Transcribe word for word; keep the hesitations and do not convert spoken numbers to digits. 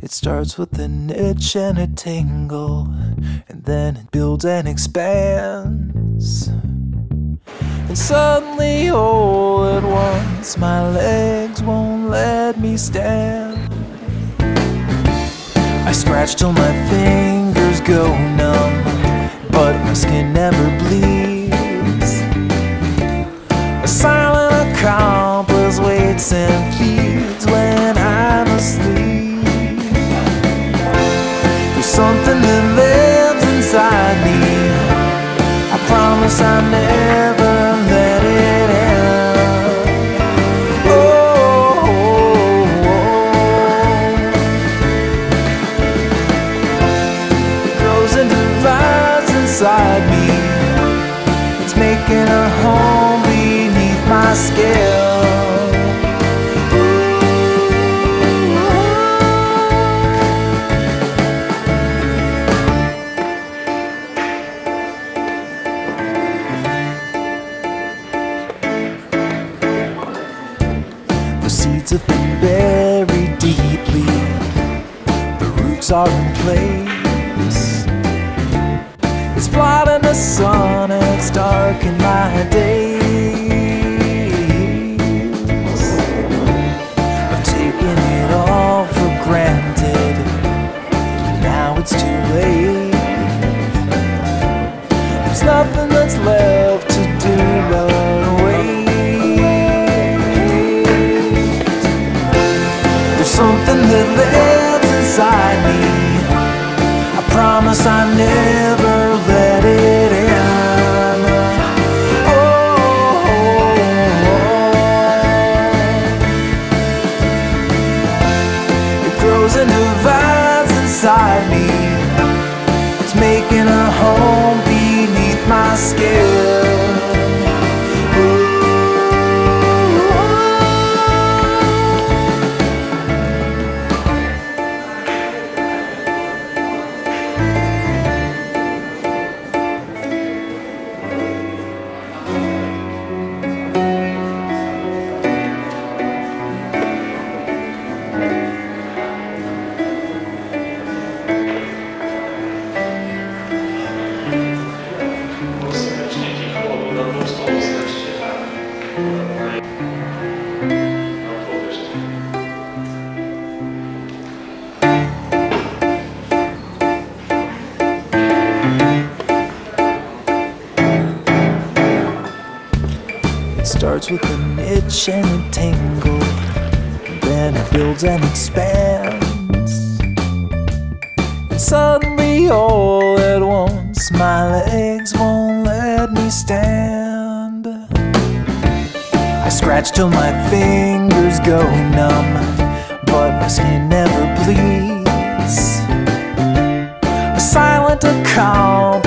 It starts with an itch and a tingle, and then it builds and expands. And suddenly, all at once, my legs won't let me stand. I scratch till my fingers go numb, but my skin never bleeds. A silent accomplice waits and feeds when I'm asleep. There's something that lives inside me. I promise I'll never let it end. Oh, oh, oh. It grows and divides inside me. It's making a home beneath my skin. The seeds have been buried deeply, the roots are in place. It's blotting the sun and it's darkened my days. I've taken it all for granted, but now it's too late. There's nothing that's left to do but wait. Something that lives inside me. I promise I never let it end. Oh, oh, oh. It grows and divides inside me. It's making a home beneath my skin. It starts with an itch and a tingle, and then it builds and expands. And suddenly, all at once, my legs won't let me stand. I scratch till my fingers go numb, but my skin never bleeds. A silent accomplice